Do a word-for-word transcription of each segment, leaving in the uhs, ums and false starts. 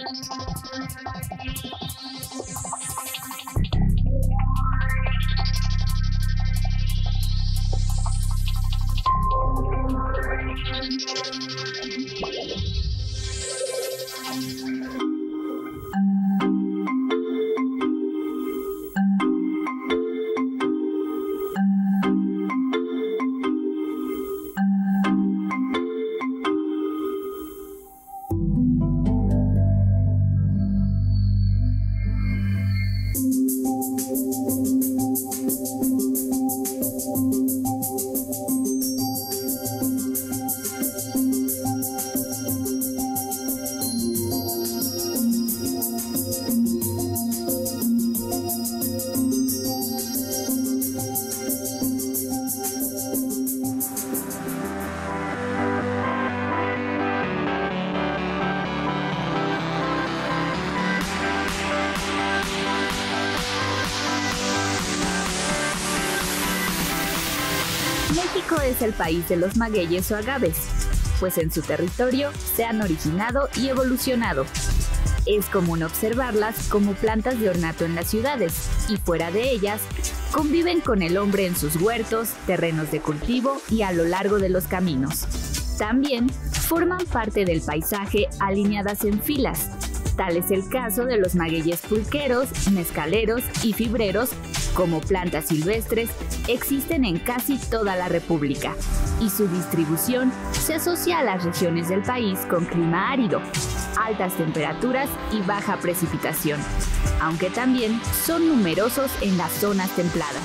México es el país de los magueyes o agaves, pues en su territorio se han originado y evolucionado. Es común observarlas como plantas de ornato en las ciudades y fuera de ellas conviven con el hombre en sus huertos, terrenos de cultivo y a lo largo de los caminos. También forman parte del paisaje alineadas en filas. Tal es el caso de los magueyes pulqueros, mezcaleros y fibreros. Como plantas silvestres, existen en casi toda la República y su distribución se asocia a las regiones del país con clima árido, altas temperaturas y baja precipitación, aunque también son numerosos en las zonas templadas.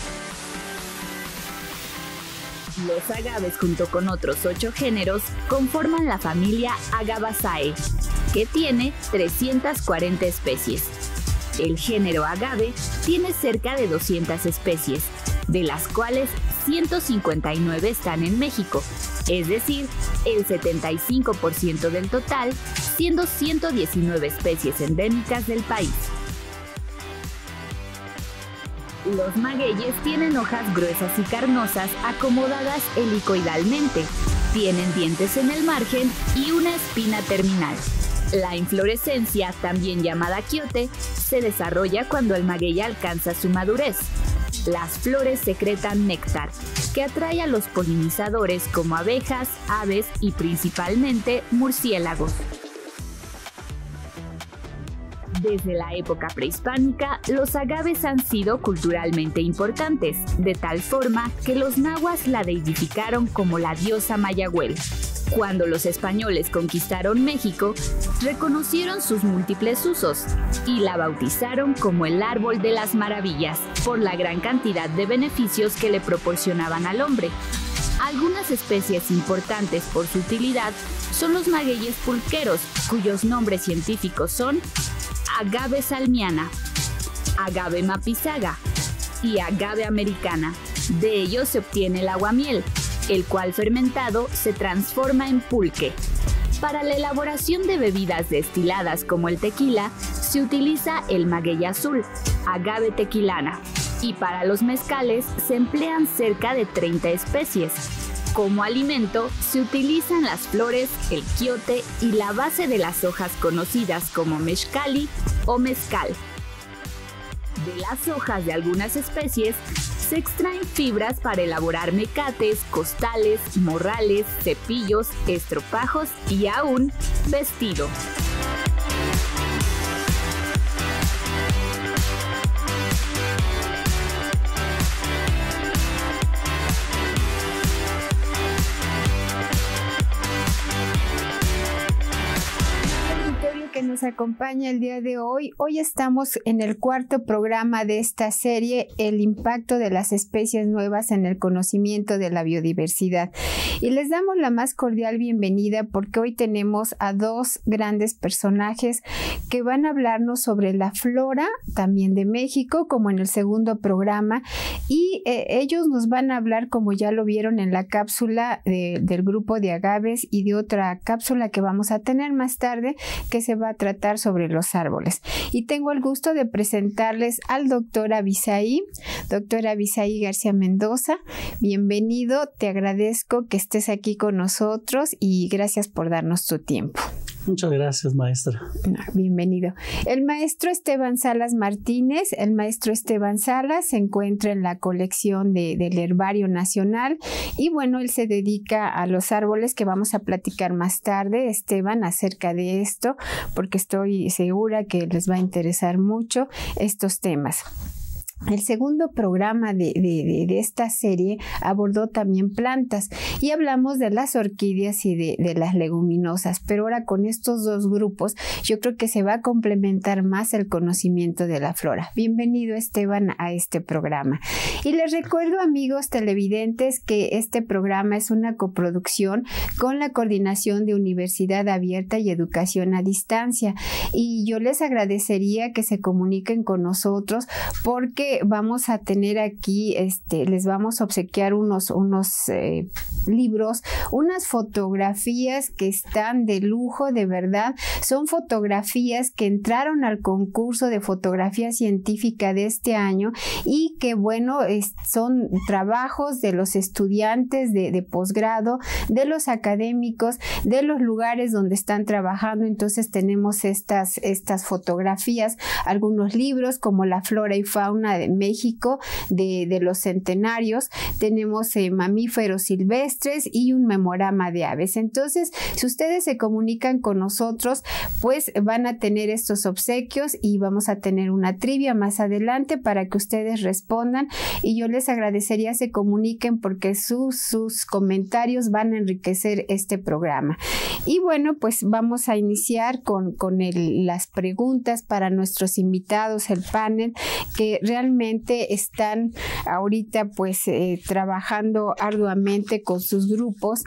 Los agaves, junto con otros ocho géneros, conforman la familia Agabaceae, que tiene trescientas cuarenta especies. El género agave tiene cerca de doscientas especies, de las cuales ciento cincuenta y nueve están en México, es decir, el setenta y cinco por ciento del total, siendo ciento diecinueve especies endémicas del país. Los magueyes tienen hojas gruesas y carnosas acomodadas helicoidalmente, tienen dientes en el margen y una espina terminal. La inflorescencia, también llamada quiote, se desarrolla cuando el maguey alcanza su madurez. Las flores secretan néctar, que atrae a los polinizadores como abejas, aves y principalmente murciélagos. Desde la época prehispánica, los agaves han sido culturalmente importantes, de tal forma que los nahuas la deificaron como la diosa Mayahuel. Cuando los españoles conquistaron México, reconocieron sus múltiples usos y la bautizaron como el árbol de las maravillas, por la gran cantidad de beneficios que le proporcionaban al hombre. Algunas especies importantes por su utilidad son los magueyes pulqueros, cuyos nombres científicos son Agave salmiana, Agave mapizaga y Agave americana. De ellos se obtiene el aguamiel, el cual fermentado se transforma en pulque. Para la elaboración de bebidas destiladas como el tequila, se utiliza el maguey azul, Agave tequilana, y para los mezcales se emplean cerca de treinta especies. Como alimento, se utilizan las flores, el quiote y la base de las hojas conocidas como mezcali o mezcal. De las hojas de algunas especies, se extraen fibras para elaborar mecates, costales, morrales, cepillos, estropajos y aún vestido. Que nos acompaña el día de hoy. Hoy estamos en el cuarto programa de esta serie, El impacto de las especies nuevas en el conocimiento de la biodiversidad. Y les damos la más cordial bienvenida porque hoy tenemos a dos grandes personajes que van a hablarnos sobre la flora, también de México, como en el segundo programa. Y eh, ellos nos van a hablar, como ya lo vieron en la cápsula de, del grupo de agaves y de otra cápsula que vamos a tener más tarde, que se va a tratar sobre los árboles. Y tengo el gusto de presentarles al doctor Abisaí, doctor Abisaí García Mendoza. Bienvenido, te agradezco que estés aquí con nosotros y gracias por darnos tu tiempo. Muchas gracias, maestra. Bienvenido. El maestro Esteban Salas Martínez, el maestro Esteban Salas se encuentra en la colección de, del Herbario Nacional y bueno, él se dedica a los árboles, que vamos a platicar más tarde, Esteban, acerca de esto, porque estoy segura que les va a interesar mucho estos temas. El segundo programa de, de, de esta serie abordó también plantas y hablamos de las orquídeas y de, de las leguminosas, pero ahora con estos dos grupos yo creo que se va a complementar más el conocimiento de la flora. Bienvenido, Esteban, a este programa. Y les recuerdo, amigos televidentes, que este programa es una coproducción con la Coordinación de Universidad Abierta y Educación a Distancia, y yo les agradecería que se comuniquen con nosotros porque vamos a tener aquí, este, les vamos a obsequiar unos, unos eh, libros, unas fotografías que están de lujo, de verdad. Son fotografías que entraron al concurso de fotografía científica de este año y que, bueno, es, son trabajos de los estudiantes de, de posgrado, de los académicos, de los lugares donde están trabajando. Entonces tenemos estas, estas fotografías, algunos libros como La Flora y Fauna de México de, de los centenarios, tenemos eh, mamíferos silvestres y un memorama de aves. Entonces, si ustedes se comunican con nosotros, pues van a tener estos obsequios y vamos a tener una trivia más adelante para que ustedes respondan, y yo les agradecería se comuniquen porque sus, sus comentarios van a enriquecer este programa. Y bueno, pues vamos a iniciar con, con el, las preguntas para nuestros invitados, el panel, que realmente están ahorita pues eh, trabajando arduamente con sus grupos.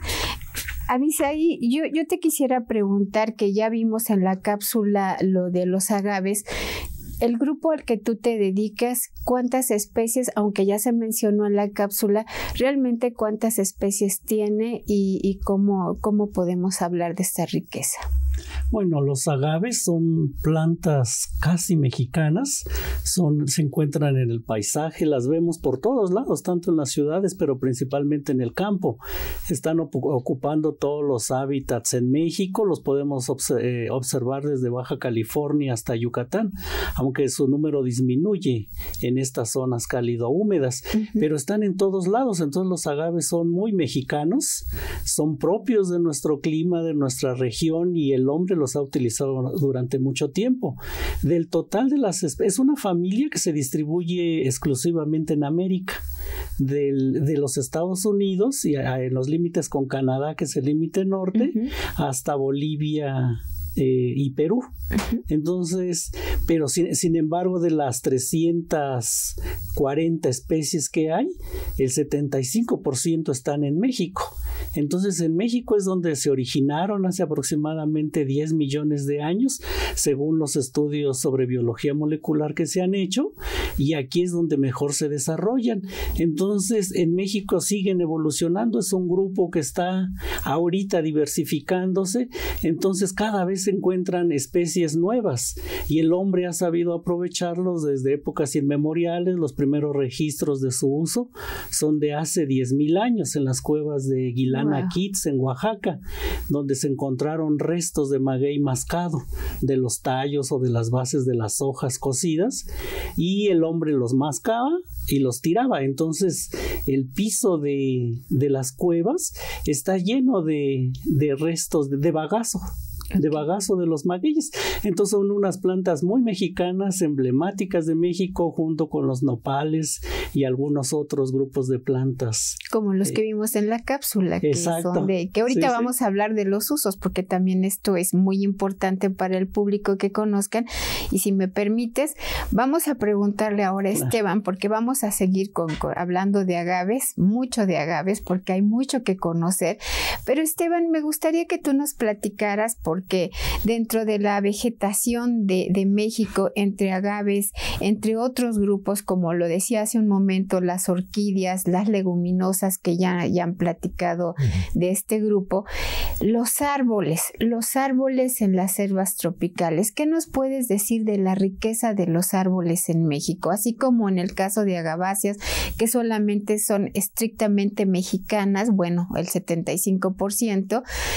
Abisaí, yo, yo te quisiera preguntar, que ya vimos en la cápsula lo de los agaves, el grupo al que tú te dedicas, ¿cuántas especies, aunque ya se mencionó en la cápsula, realmente cuántas especies tiene y, y cómo, cómo podemos hablar de esta riqueza? Bueno, los agaves son plantas casi mexicanas, son, se encuentran en el paisaje, las vemos por todos lados, tanto en las ciudades, pero principalmente en el campo. Están op- ocupando todos los hábitats en México, los podemos obs- eh, observar desde Baja California hasta Yucatán, aunque su número disminuye en estas zonas cálido-húmedas, uh-huh. pero están en todos lados. Entonces los agaves son muy mexicanos, son propios de nuestro clima, de nuestra región, y el hombre los ha utilizado durante mucho tiempo. Del total de las especies, es una familia que se distribuye exclusivamente en América, del, de los Estados Unidos y a, en los límites con Canadá, que es el límite norte, uh-huh. hasta Bolivia eh, y Perú. Uh-huh. Entonces, pero sin, sin embargo, de las trescientas cuarenta especies que hay, el setenta y cinco por ciento están en México. Entonces, en México es donde se originaron hace aproximadamente diez millones de años, según los estudios sobre biología molecular que se han hecho, y aquí es donde mejor se desarrollan. Entonces, en México siguen evolucionando, es un grupo que está ahorita diversificándose, entonces cada vez se encuentran especies nuevas, y el hombre ha sabido aprovecharlos desde épocas inmemoriales. Los primeros registros de su uso son de hace diez mil años en las cuevas de Guilana wow. Kitz, en Oaxaca, donde se encontraron restos de maguey mascado, de los tallos o de las bases de las hojas cocidas, y el hombre los mascaba y los tiraba. Entonces el piso de, de las cuevas está lleno de, de restos de, de bagazo. de bagazo de los magueyes. Entonces son unas plantas muy mexicanas, emblemáticas de México, junto con los nopales y algunos otros grupos de plantas. Como los eh, que vimos en la cápsula, que exacto. son de, que ahorita sí, vamos sí. a hablar de los usos, porque también esto es muy importante para el público que conozcan. Y si me permites, vamos a preguntarle ahora a Esteban, porque vamos a seguir con, con, hablando de agaves, mucho de agaves, porque hay mucho que conocer. Pero Esteban, me gustaría que tú nos platicaras por porque dentro de la vegetación de, de México, entre agaves, entre otros grupos, como lo decía hace un momento, las orquídeas, las leguminosas que ya, ya han platicado de este grupo, los árboles, los árboles en las selvas tropicales, ¿qué nos puedes decir de la riqueza de los árboles en México? Así como en el caso de agaváceas, que solamente son estrictamente mexicanas, bueno, el setenta y cinco por ciento,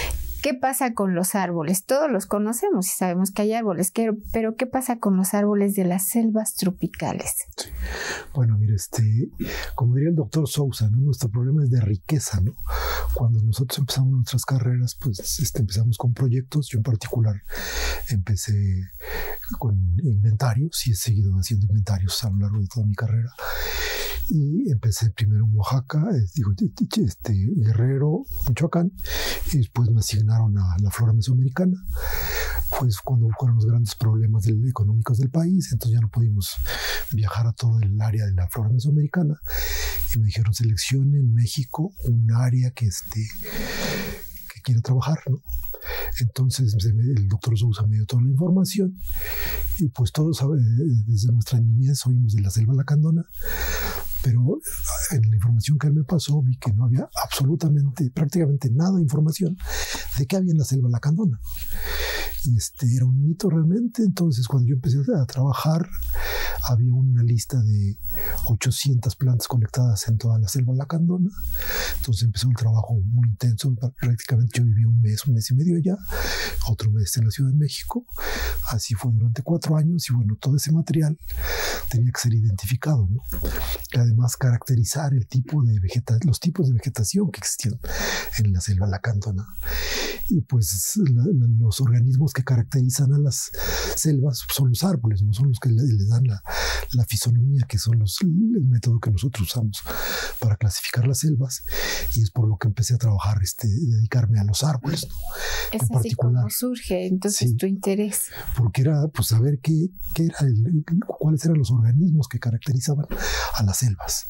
¿Qué pasa con los árboles? Todos los conocemos y sabemos que hay árboles, pero ¿qué pasa con los árboles de las selvas tropicales? Sí. Bueno, mire, este, como diría el doctor Sousa, ¿no? Nuestro problema es de riqueza, ¿no? Cuando nosotros empezamos nuestras carreras, pues este, empezamos con proyectos. Yo en particular empecé con inventarios y he seguido haciendo inventarios a lo largo de toda mi carrera. Y empecé primero en Oaxaca, digo, este, Guerrero, Michoacán, y después me asignaron a la flora mesoamericana. Fue cuando fueron los grandes problemas del, económicos del país, entonces ya no pudimos viajar a todo el área de la flora mesoamericana. Y me dijeron, seleccione en México un área que, este, que quiera trabajar, ¿no? Entonces el doctor Sousa me dio toda la información y pues todos desde nuestra niñez oímos de la selva lacandona, pero en la información que él me pasó vi que no había absolutamente, prácticamente nada de información de qué había en la selva lacandona. Y este era un mito realmente. Entonces cuando yo empecé a trabajar había una lista de ochocientas plantas colectadas en toda la selva lacandona. Entonces empezó un trabajo muy intenso. Prácticamente yo viví un mes, un mes y medio allá, otro mes en la Ciudad de México. Así fue durante cuatro años y bueno, todo ese material tenía que ser identificado, ¿no? Y además caracterizar el tipo de vegeta los tipos de vegetación que existían en la selva lacandona. Y pues la, la, los organismos que caracterizan a las selvas son los árboles, no son los que le, les dan la, la fisonomía, que son los, el método que nosotros usamos para clasificar las selvas. Y es por lo que empecé a trabajar, este, dedicarme a los árboles, ¿no? Es en así como surge entonces sí, tu interés. Porque era pues saber qué, qué era el, cuáles eran los organismos que caracterizaban a las selvas.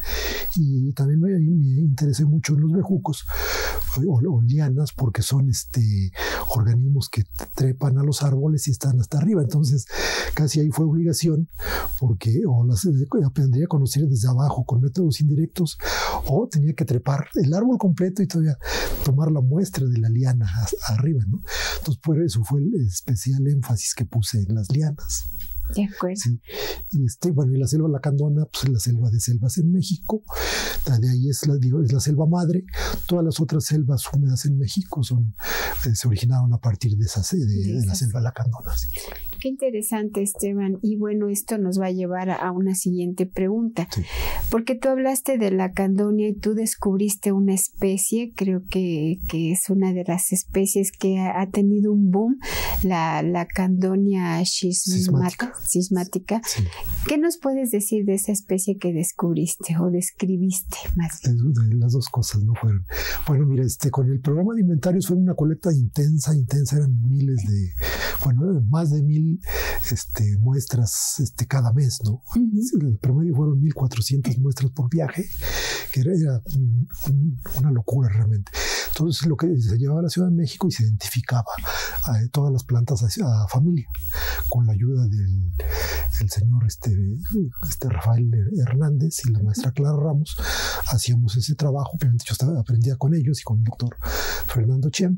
Y también me, me interesé mucho en los bejucos o, o lianas, porque son este, organismos que trepan a los árboles y están hasta arriba. Entonces casi ahí fue obligación, porque o las aprendría a conocer desde abajo con métodos indirectos, o tenía que trepar el árbol completo y todavía tomar la muestra de la liana a, arriba, ¿no? Entonces por eso fue el especial énfasis que puse en las lianas. De acuerdo. Sí. Y este, bueno, y la selva lacandona, pues es la selva de selvas en México. De ahí es la, digo, es la selva madre. Todas las otras selvas húmedas en México son, eh, se originaron a partir de, esa, de, de, de la selva lacandona. Sí. Qué interesante, Esteban. Y bueno, esto nos va a llevar a, a una siguiente pregunta. Sí. Porque tú hablaste de lacandonia y tú descubriste una especie, creo que, que es una de las especies que ha, ha tenido un boom, la lacandonia sismática. Sismática. Sí. ¿Qué nos puedes decir de esa especie que descubriste o describiste más bien? Las dos cosas no fueron. Bueno, mira, este, con el programa de inventarios fue una colecta intensa, intensa, eran miles de, bueno, más de mil este, muestras este, cada mes, ¿no? Uh-huh. El promedio fueron mil cuatrocientas muestras por viaje, que era, era un, un, una locura realmente. Entonces lo que se llevaba a la Ciudad de México y se identificaba a todas las plantas a, a familia, con la ayuda del el señor este, este Rafael Hernández y la maestra Clara Ramos. Hacíamos ese trabajo, obviamente yo estaba, aprendía con ellos y con el doctor Fernando Chiang.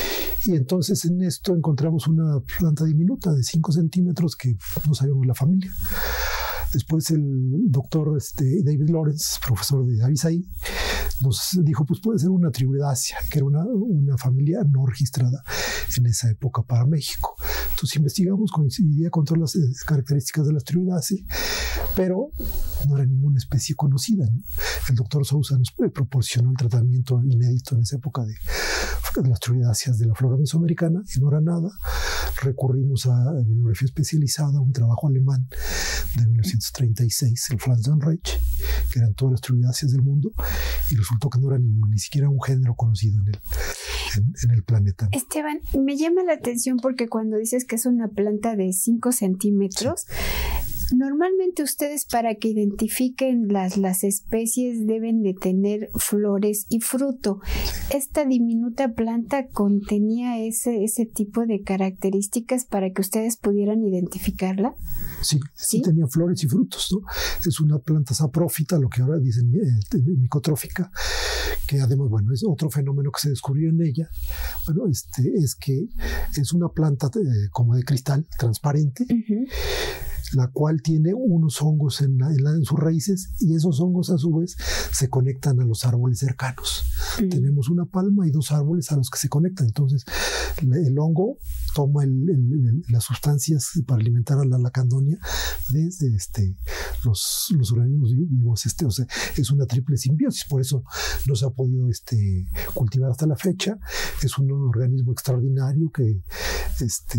Y entonces en esto encontramos una planta diminuta de cinco centímetros que no sabíamos la familia. Después el doctor este, David Lawrence, profesor de Avisaí, nos dijo, pues puede ser una triuridácea, que era una, una familia no registrada en esa época para México. Entonces investigamos, coincidía con todas las características de las triuridáceas, pero no era ninguna especie conocida, ¿no? El doctor Sousa nos proporcionó el tratamiento inédito en esa época de, de las triuridáceas de la flora mesoamericana y no era nada. Recurrimos a bibliografía especializada, un trabajo alemán de mil novecientos treinta y seis, el Pflanzenreich, que eran todas las triuridáceas del mundo, y resultó que no era ni, ni siquiera un género conocido en el, en, en el planeta. Esteban, me llama la atención porque cuando dices que es una planta de cinco centímetros, sí. Normalmente ustedes, para que identifiquen las, las especies, deben de tener flores y fruto. Sí. ¿Esta diminuta planta contenía ese, ese tipo de características para que ustedes pudieran identificarla? Sí, sí, sí tenía flores y frutos, ¿no? Es una planta saprófita, lo que ahora dicen eh, micotrófica, que además, bueno, es otro fenómeno que se descubrió en ella. Bueno, este es que es una planta eh, como de cristal, transparente. Uh-huh. la cual tiene unos hongos en, la, en, la, en sus raíces, y esos hongos a su vez se conectan a los árboles cercanos. Mm. Tenemos una palma y dos árboles a los que se conectan. Entonces el hongo toma el, el, el, las sustancias para alimentar a la lacandonia desde este, los, los organismos vivos. Este, o sea, es una triple simbiosis, por eso no se ha podido este, cultivar hasta la fecha. Es un organismo extraordinario que este,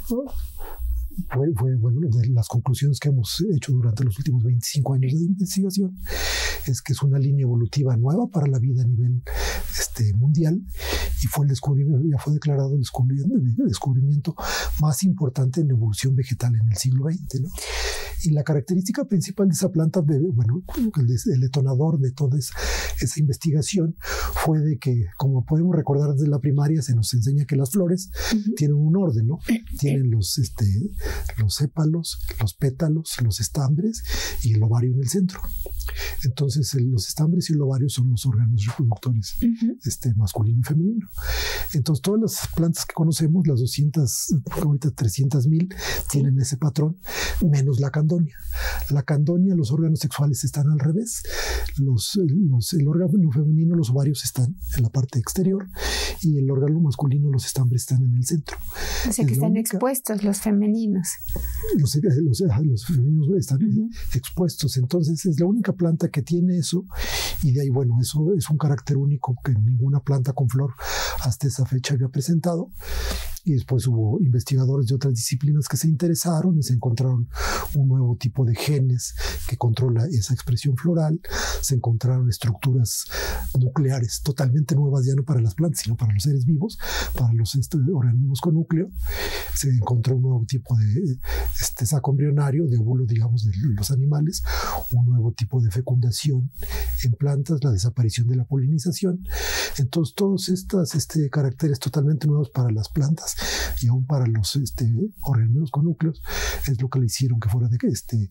Fue, fue bueno, de las conclusiones que hemos hecho durante los últimos veinticinco años de investigación es que es una línea evolutiva nueva para la vida a nivel este, mundial, y fue el descubrimiento, ya fue declarado el descubrimiento, el descubrimiento más importante en la evolución vegetal en el siglo veinte, ¿no? Y la característica principal de esa planta, de, bueno, el, el detonador de toda esa, esa investigación fue de que, como podemos recordar desde la primaria, se nos enseña que las flores uh-huh. tienen un orden, ¿no? Tienen los, este, los sépalos, los pétalos, los estambres y el ovario en el centro. Entonces, el, los estambres y el ovario son los órganos reproductores uh-huh. este, masculino y femenino. Entonces, todas las plantas que conocemos, las doscientas, ahorita trescientas mil, tienen ese patrón, menos la candonia. La candonia, los órganos sexuales están al revés. Los, los, el órgano femenino, los ovarios están en la parte exterior, y el órgano masculino, los estambres, están en el centro. O sea, es que están única, expuestos los femeninos. Los, los, los femeninos están uh-huh. expuestos. Entonces, es la única planta que tiene eso, y de ahí, bueno, eso es un carácter único que ninguna planta con flor hasta esa fecha había presentado. Y después hubo investigadores de otras disciplinas que se interesaron y se encontraron un nuevo tipo de genes que controla esa expresión floral. Se encontraron estructuras nucleares totalmente nuevas, ya no para las plantas, sino para los seres vivos, para los este, organismos con núcleo. Se encontró un nuevo tipo de este, saco embrionario, de óvulo, digamos, de los animales, un nuevo tipo de fecundación en plantas, la desaparición de la polinización. Entonces, todos estos este, caracteres totalmente nuevos para las plantas y aún para los este, organismos con núcleos es lo que le hicieron que fuera de este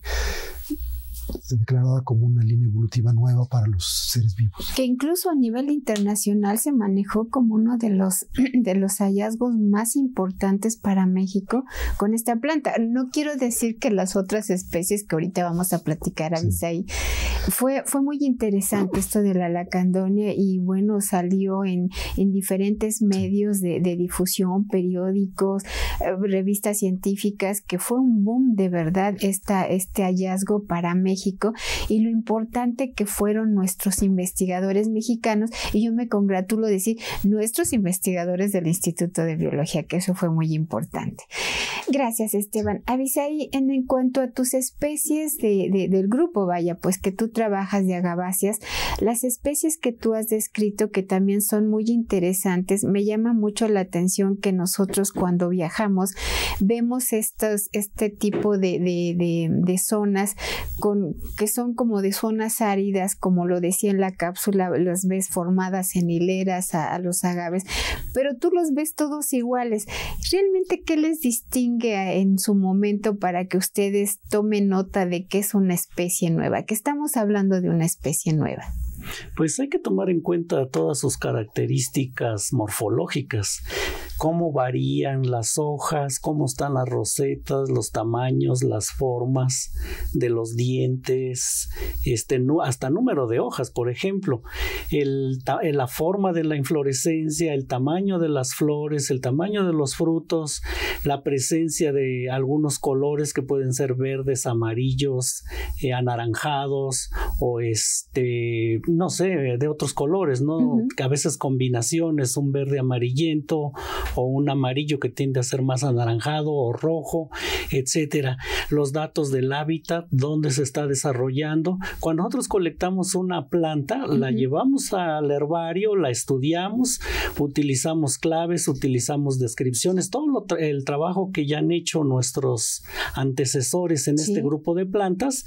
declarada como una línea evolutiva nueva para los seres vivos. Que incluso a nivel internacional se manejó como uno de los, de los hallazgos más importantes para México con esta planta. No quiero decir que las otras especies que ahorita vamos a platicar, Abisaí, sí. fue, fue muy interesante esto de la lacandonia, y bueno, salió en, en diferentes medios de, de difusión, periódicos, revistas científicas, que fue un boom de verdad esta, este hallazgo para México. México, y lo importante que fueron nuestros investigadores mexicanos, y yo me congratulo de decir nuestros investigadores del Instituto de Biología, que eso fue muy importante. Gracias, Esteban. Abisaí, en, en cuanto a tus especies de, de, del grupo, vaya, pues que tú trabajas de agaváceas, las especies que tú has descrito, que también son muy interesantes, me llama mucho la atención que nosotros cuando viajamos vemos estos, este tipo de, de, de, de zonas con que son como de zonas áridas, como lo decía en la cápsula, las ves formadas en hileras a, a los agaves, pero tú los ves todos iguales. ¿Realmente qué les distingue en su momento para que ustedes tomen nota de que es una especie nueva, que estamos hablando de una especie nueva? Pues hay que tomar en cuenta todas sus características morfológicas, cómo varían las hojas, cómo están las rosetas, los tamaños, las formas de los dientes, este, hasta número de hojas, por ejemplo, el, la forma de la inflorescencia, el tamaño de las flores, el tamaño de los frutos, la presencia de algunos colores que pueden ser verdes, amarillos, eh, anaranjados o este... no sé, de otros colores, ¿no? Uh-huh. Que a veces combinaciones, un verde amarillento o un amarillo que tiende a ser más anaranjado o rojo, etcétera. Los datos del hábitat, dónde se está desarrollando. Cuando nosotros colectamos una planta, uh-huh. la llevamos al herbario, la estudiamos, utilizamos claves, utilizamos descripciones, todo lo tra- el trabajo que ya han hecho nuestros antecesores en sí. este grupo de plantas,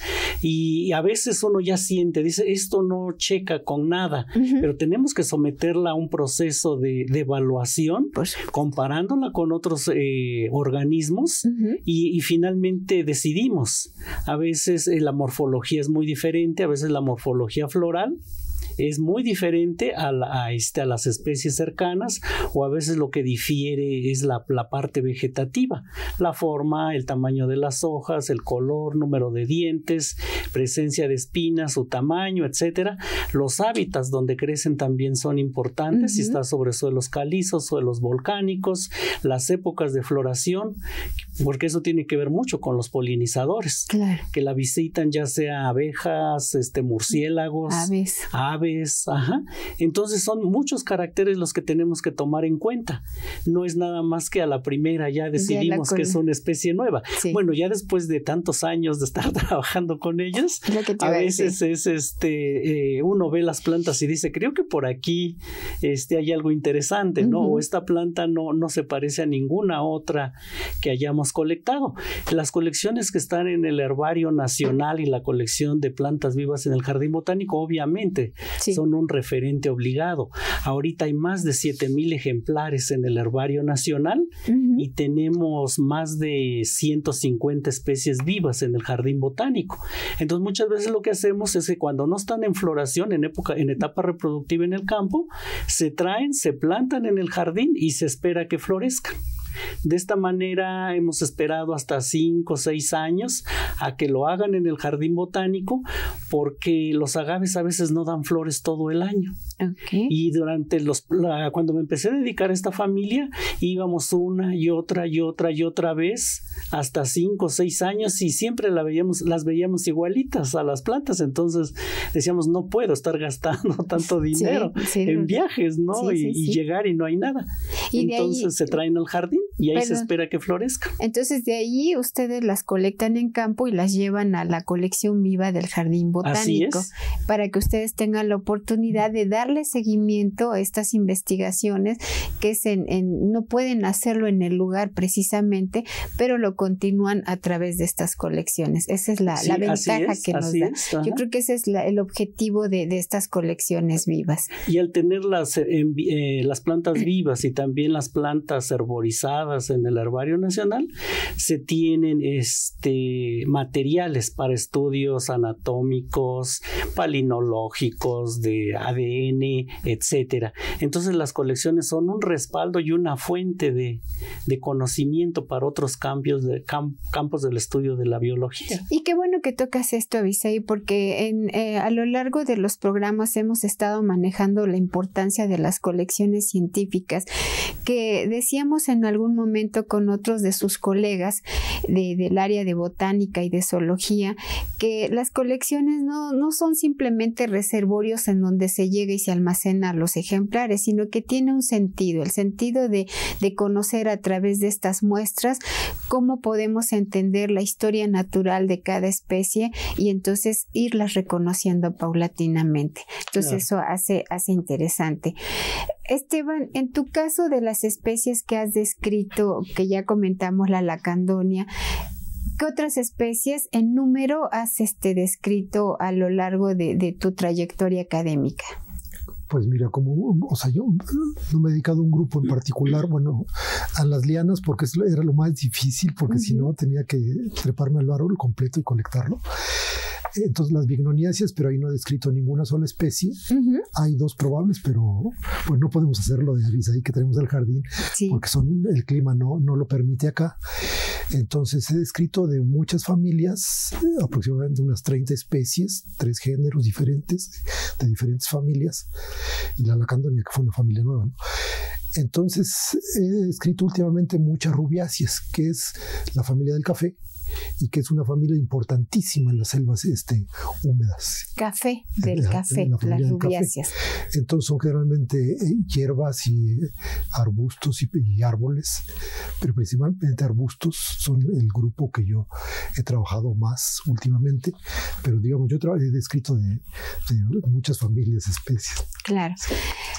y a veces uno ya siente, dice, esto no checa con nada, uh-huh. pero tenemos que someterla a un proceso de, de evaluación, pues, comparándola con otros eh, organismos uh-huh. y, y finalmente decidimos. A veces eh, la morfología es muy diferente, a veces la morfología floral es muy diferente a, la, a, este, a las especies cercanas, o a veces lo que difiere es la, la parte vegetativa, la forma, el tamaño de las hojas, el color, número de dientes, presencia de espinas, su tamaño, etcétera. Los hábitats donde crecen también son importantes, uh-huh. si está sobre suelos calizos, suelos volcánicos, las épocas de floración, porque eso tiene que ver mucho con los polinizadores, claro. que la visitan ya sea abejas, este, murciélagos, aves, aves, ajá. Entonces son muchos caracteres los que tenemos que tomar en cuenta. No es nada más que a la primera ya decidimos ya que es una especie nueva. Sí. Bueno, ya después de tantos años de estar trabajando con ellas, a veces es este eh, uno ve las plantas y dice, creo que por aquí este, hay algo interesante, ¿no? Uh-huh. O esta planta no, no se parece a ninguna otra que hayamos colectado. Las colecciones que están en el Herbario Nacional y la colección de plantas vivas en el Jardín Botánico, obviamente, sí. son un referente obligado. Ahorita hay más de siete mil ejemplares en el Herbario Nacional uh-huh. y tenemos más de ciento cincuenta especies vivas en el Jardín Botánico. Entonces, muchas veces lo que hacemos es que cuando no están en floración, en época, en etapa reproductiva en el campo, se traen, se plantan en el jardín y se espera que florezcan. De esta manera hemos esperado hasta cinco o seis años a que lo hagan en el Jardín Botánico, porque los agaves a veces no dan flores todo el año. Okay. Y durante los la, cuando me empecé a dedicar a esta familia, íbamos una y otra y otra y otra vez hasta cinco o seis años y siempre la veíamos, las veíamos igualitas a las plantas. Entonces decíamos, no puedo estar gastando tanto dinero sí, sí, en viajes, ¿no? Sí, y, sí, sí. y llegar y no hay nada. Y entonces ahí, se traen al jardín y ahí perdón, se espera que florezca. Entonces de ahí ustedes las colectan en campo y las llevan a la colección viva del Jardín Botánico. Así es. Para que ustedes tengan la oportunidad de darle seguimiento a estas investigaciones que es en, en, no pueden hacerlo en el lugar precisamente, pero lo continúan a través de estas colecciones. Esa es la, sí, la ventaja es, que nos da. Es, Yo creo que ese es la, el objetivo de, de estas colecciones vivas. Y al tener las, eh, eh, las plantas vivas y también las plantas herborizadas en el Herbario Nacional, se tienen este, materiales para estudios anatómicos, palinológicos, de A D N, etcétera. Entonces las colecciones son un respaldo y una fuente de, de conocimiento para otros cambios de, camp, campos del estudio de la biología. Y qué bueno que tocas esto, Abisaí, porque en, eh, a lo largo de los programas hemos estado manejando la importancia de las colecciones científicas, que decíamos en algún momento con otros de sus colegas de, del área de botánica y de zoología, que las colecciones no, no son simplemente reservorios en donde se llega y se almacena los ejemplares, sino que tiene un sentido, el sentido de, de conocer a través de estas muestras cómo podemos entender la historia natural de cada especie y entonces irlas reconociendo paulatinamente. Entonces claro. eso hace, hace interesante. Esteban, en tu caso de las especies que has descrito, que ya comentamos la lacandonia, ¿qué otras especies en número has este, descrito a lo largo de, de tu trayectoria académica? Pues mira, como, o sea, yo no me he dedicado a un grupo en particular, bueno, a las lianas, porque era lo más difícil, porque uh-huh. si no tenía que treparme al árbol completo y colectarlo. Entonces las bignoniáceas, pero ahí no he descrito ninguna sola especie. Uh-huh. Hay dos probables, pero pues no podemos hacerlo de Abisaí que tenemos el jardín, sí. porque son, el clima no, no lo permite acá. Entonces he descrito de muchas familias, aproximadamente unas treinta especies, tres géneros diferentes, de diferentes familias, y la lacandonia, que fue una familia nueva, ¿no? Entonces he escrito últimamente muchas rubiáceas, que es la familia del café, y que es una familia importantísima en las selvas este, húmedas. Café, del la, café, las rubiáceas. Entonces son generalmente eh, hierbas y eh, arbustos y, y árboles, pero principalmente arbustos son el grupo que yo he trabajado más últimamente, pero digamos, yo he descrito de, de muchas familias, especies. Claro.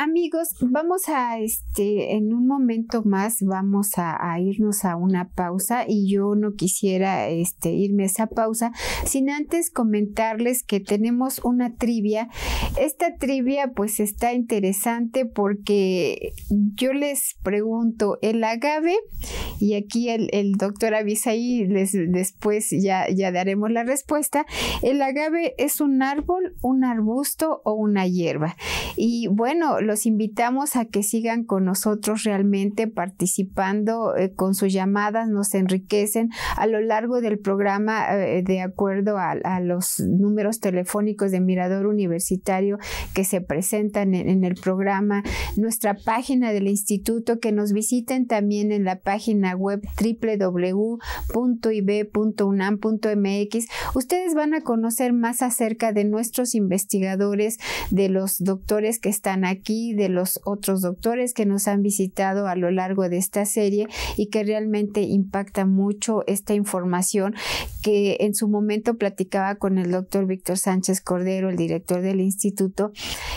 amigos, vamos a, este, en un momento más vamos a, a irnos a una pausa y yo no quisiera este, irme a esa pausa sin antes comentarles que tenemos una trivia. Esta trivia pues está interesante porque yo les pregunto, el agave, y aquí el, el doctor Abisaí les, después ya, ya daremos la respuesta, el agave es un árbol, un arbusto o una hierba. Y bueno, los invitamos a que sigan con nosotros realmente participando eh, con sus llamadas, nos enriquecen a lo largo del programa eh, de acuerdo a, a los números telefónicos de Mirador Universitario que se presentan en, en el programa, nuestra página del instituto, que nos visiten también en la página web doble u doble u doble u punto i b punto u n a m punto m x. Ustedes van a conocer más acerca de nuestros investigadores, de los doctores que están aquí, de los otros doctores que nos han visitado a lo largo de esta serie y que realmente impacta mucho esta información que en su momento platicaba con el doctor Víctor Sánchez Cordero, el director del instituto,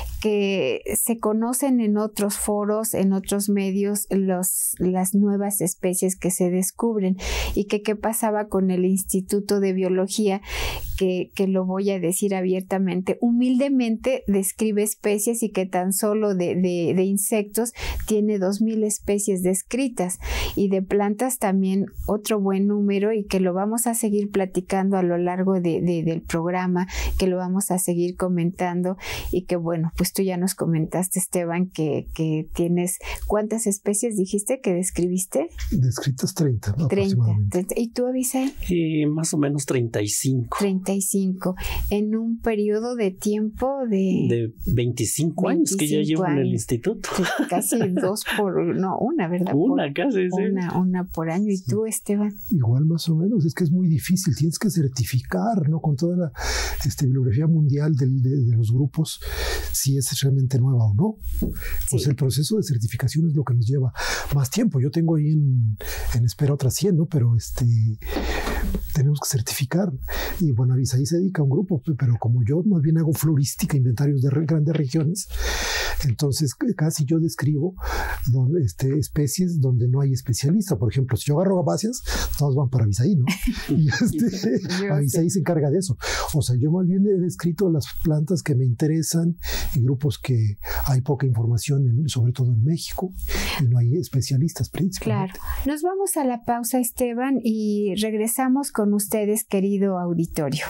que se conocen en otros foros, en otros medios, los, las nuevas especies que se descubren y que qué pasaba con el Instituto de Biología, que, que lo voy a decir abiertamente, humildemente describe especies y que tan solo de, de, de insectos tiene dos mil especies descritas y de plantas también otro buen número y que lo vamos a seguir platicando a lo largo de, de, del programa, que lo vamos a seguir comentando y que bueno, pues tú ya nos comentaste, Esteban, que, que tienes, ¿cuántas especies dijiste que describiste? Descritas treinta, ¿no? treinta, treinta. ¿Y tú, Abisaí? Eh, más o menos treinta y cinco. treinta y cinco. En un periodo de tiempo de... De veinticinco, veinticinco años que ya llevo años. En el instituto. Casi dos por... No, una, ¿verdad? Una por, casi, sí. Una, una por año. ¿Y sí. tú, Esteban? Igual más o menos. Es que es muy difícil. Tienes que certificar, ¿no? Con toda la este, bibliografía mundial de, de, de los grupos, si es realmente nueva o no. Sí. Pues el proceso de certificación es lo que nos lleva más tiempo. Yo tengo ahí en, en espera otras cien, ¿no? Pero este tenemos que certificar. Y bueno, Abisaí se dedica a un grupo, pero como yo más bien hago florística, inventarios de re, grandes regiones, entonces casi yo describo donde, este, especies donde no hay especialista. Por ejemplo, si yo agarro abacias, todos van para Abisaí, ¿no? Y este, Abisaí se encarga de eso. O sea, yo más bien he descrito las plantas que me interesan y grupos que hay poca información, en, sobre todo en México, y no hay especialistas principalmente. Claro. Nos vamos a la pausa, Esteban, y regresamos con ustedes, querido auditorio.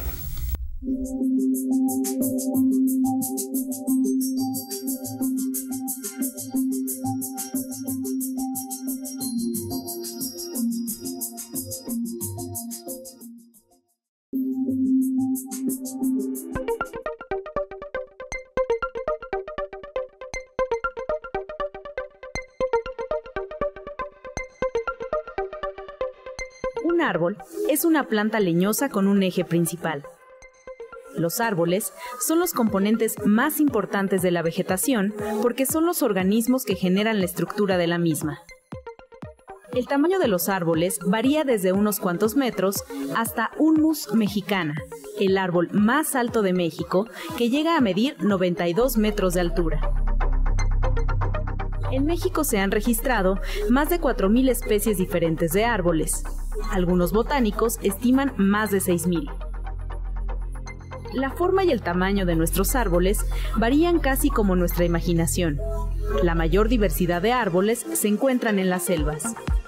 Un árbol es una planta leñosa con un eje principal. Los árboles son los componentes más importantes de la vegetación porque son los organismos que generan la estructura de la misma. El tamaño de los árboles varía desde unos cuantos metros hasta un mus mexicana, el árbol más alto de México, que llega a medir noventa y dos metros de altura. En México se han registrado más de cuatro mil especies diferentes de árboles. Algunos botánicos estiman más de seis mil. La forma y el tamaño de nuestros árboles varían casi como nuestra imaginación. La mayor diversidad de árboles se encuentran en las selvas.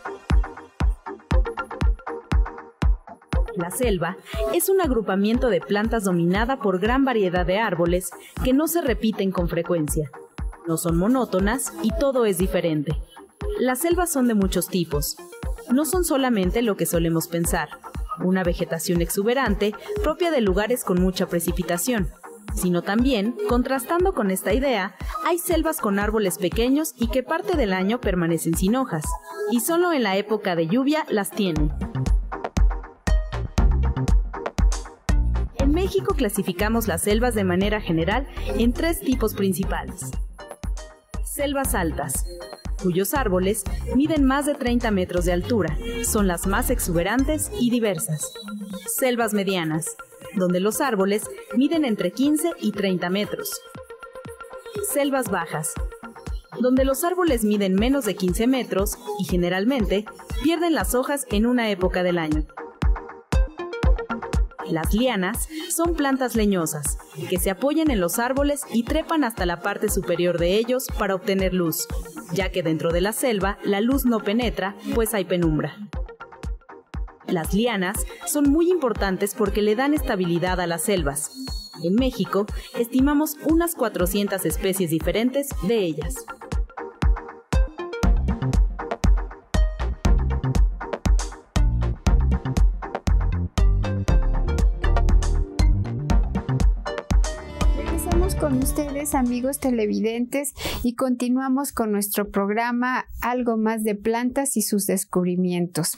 La selva es un agrupamiento de plantas dominada por gran variedad de árboles que no se repiten con frecuencia. No son monótonas y todo es diferente. Las selvas son de muchos tipos. No son solamente lo que solemos pensar, una vegetación exuberante propia de lugares con mucha precipitación, sino también, contrastando con esta idea, hay selvas con árboles pequeños y que parte del año permanecen sin hojas, y solo en la época de lluvia las tienen. En México clasificamos las selvas de manera general en tres tipos principales. Selvas altas, cuyos árboles miden más de treinta metros de altura, son las más exuberantes y diversas. Selvas medianas, donde los árboles miden entre quince y treinta metros. Selvas bajas, donde los árboles miden menos de quince metros y generalmente pierden las hojas en una época del año. Las lianas son plantas leñosas, que se apoyan en los árboles y trepan hasta la parte superior de ellos para obtener luz, ya que dentro de la selva la luz no penetra, pues hay penumbra. Las lianas son muy importantes porque le dan estabilidad a las selvas. En México, estimamos unas cuatrocientas especies diferentes de ellas. Con ustedes, amigos televidentes, y continuamos con nuestro programa Algo más de plantas y sus descubrimientos.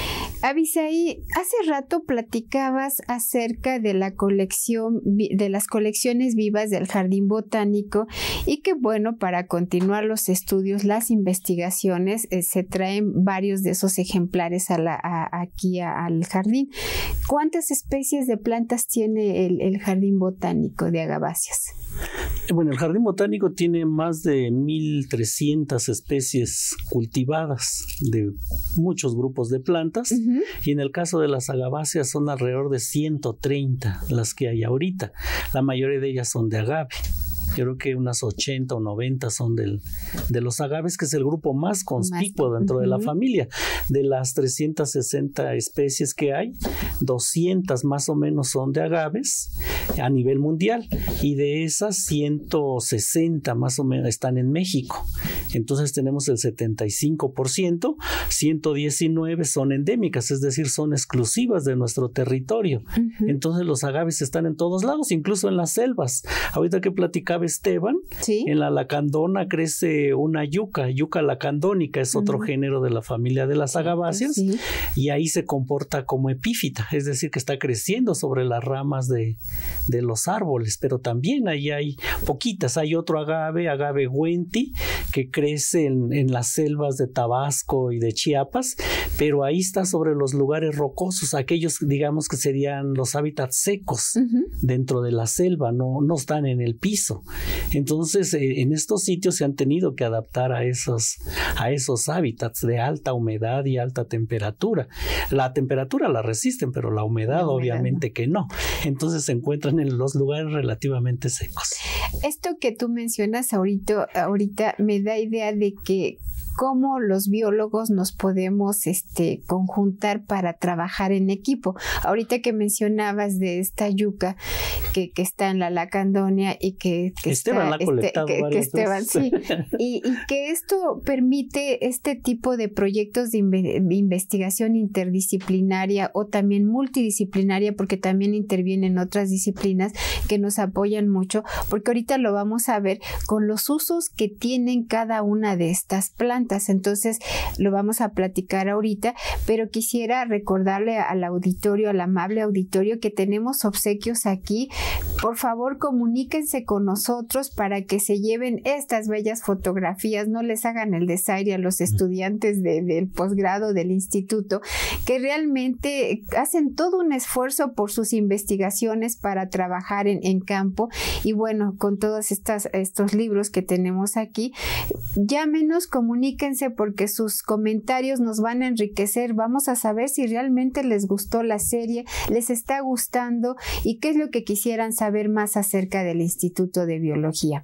Abisaí, hace rato platicabas acerca de la colección, de las colecciones vivas del Jardín Botánico y que bueno, para continuar los estudios, las investigaciones, eh, se traen varios de esos ejemplares a la, a, aquí a, al jardín. ¿Cuántas especies de plantas tiene el, el Jardín Botánico de Agaváceas? Bueno, el Jardín Botánico tiene más de mil trescientas especies cultivadas de muchos grupos de plantas. Uh-huh. Y en el caso de las agaváceas son alrededor de ciento treinta las que hay ahorita. La mayoría de ellas son de agave. Yo creo que unas ochenta o noventa son del, de los agaves, que es el grupo más conspicuo más, dentro uh-huh. de la familia. De las trescientas sesenta especies que hay, doscientas más o menos son de agaves a nivel mundial, y de esas ciento sesenta más o menos están en México. Entonces tenemos el setenta y cinco por ciento, ciento diecinueve son endémicas, es decir, son exclusivas de nuestro territorio. Uh-huh. Entonces los agaves están en todos lados, incluso en las selvas. Ahorita que platicaba Esteban, ¿sí? En la lacandona crece una yuca, yuca lacandónica, es otro uh-huh. género de la familia de las agaváceas, sí. Y ahí se comporta como epífita, es decir, que está creciendo sobre las ramas de, de los árboles, pero también ahí hay poquitas. Hay otro agave, agave huenti, que crece en, en las selvas de Tabasco y de Chiapas, pero ahí está sobre los lugares rocosos, aquellos, digamos, que serían los hábitats secos uh-huh. dentro de la selva, no, no están en el piso. Entonces, eh, en estos sitios se han tenido que adaptar a esos, a esos hábitats de alta humedad y alta temperatura. La temperatura la resisten, pero la humedad, la humedad obviamente no. que no. Entonces se encuentran en los lugares relativamente secos. Esto que tú mencionas ahorita, ahorita me da idea de que cómo los biólogos nos podemos este, conjuntar para trabajar en equipo. Ahorita que mencionabas de esta yuca que, que está en la lacandonia y que, que Esteban está, la ha colectado este, que, varias que Esteban, veces. Sí, y, y que esto permite este tipo de proyectos de, inve- de investigación interdisciplinaria o también multidisciplinaria, porque también intervienen otras disciplinas que nos apoyan mucho, porque ahorita lo vamos a ver con los usos que tienen cada una de estas plantas. Entonces lo vamos a platicar ahorita, pero quisiera recordarle al auditorio, al amable auditorio, que tenemos obsequios aquí. Por favor, comuníquense con nosotros para que se lleven estas bellas fotografías, no les hagan el desaire a los estudiantes de, del posgrado del instituto, que realmente hacen todo un esfuerzo por sus investigaciones para trabajar en, en campo. Y bueno, con todos estas, estos libros que tenemos aquí, llámenos, comuníquense, porque sus comentarios nos van a enriquecer. Vamos a saber si realmente les gustó la serie, les está gustando y qué es lo que quisieran saber más acerca del Instituto de Biología.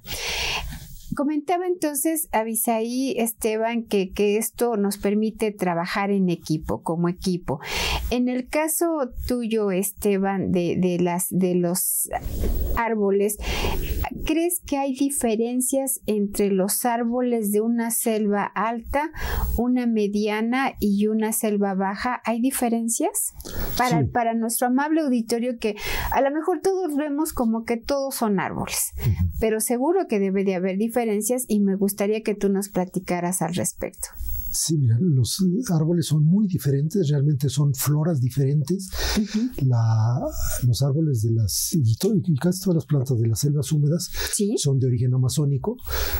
Comentaba entonces Abisaí, Esteban, que, que esto nos permite trabajar en equipo, como equipo. En el caso tuyo, Esteban, de, de, las, de los árboles, ¿crees que hay diferencias entre los árboles de una selva alta, una mediana y una selva baja? ¿Hay diferencias? Para, sí. para nuestro amable auditorio, que a lo mejor todos vemos como que todos son árboles, uh-huh. pero seguro que debe de haber diferencias y me gustaría que tú nos platicaras al respecto. Sí, mira, los árboles son muy diferentes, realmente son floras diferentes. Uh-huh. La, los árboles de las, y, todo, y casi todas las plantas de las selvas húmedas, ¿sí? son de origen amazónico.